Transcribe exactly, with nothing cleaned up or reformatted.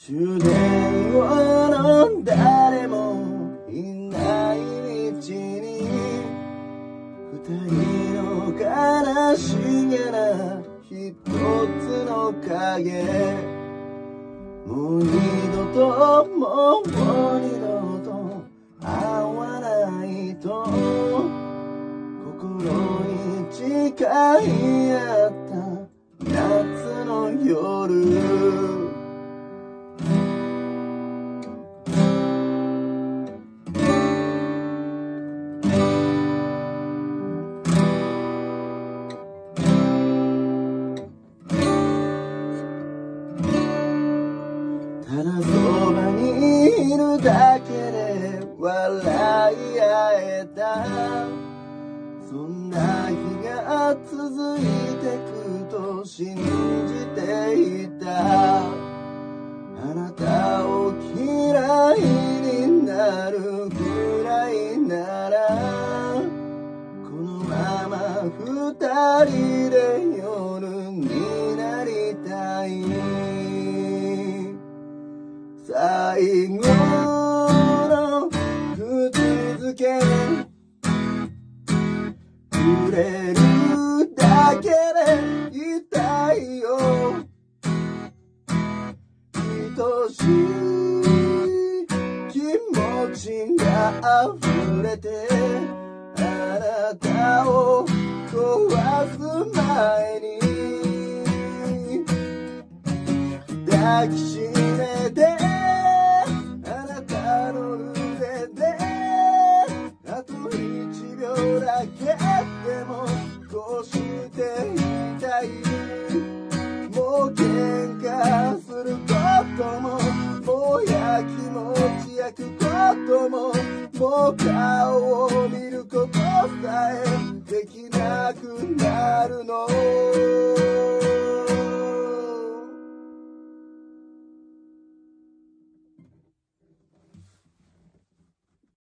終電を飲ん誰もいない道に二人の悲しげな一つの影、もう二度ともう二度と会わないと心に誓い合った夏の夜、ただそばにいるだけで笑い合えた、そんな日が続いてくと信じていた。あなたを嫌いになるくらいならこのまま二人で夜になりたい。最後の口づけ触れるだけで痛いよ、愛しい気持ちが溢れてあなたを壊す前に抱きしめてあなたの腕であと一秒だけでもこうしていたい。もう喧嘩することももうやきもち焼くことももう顔を見ることさえできなくなるの。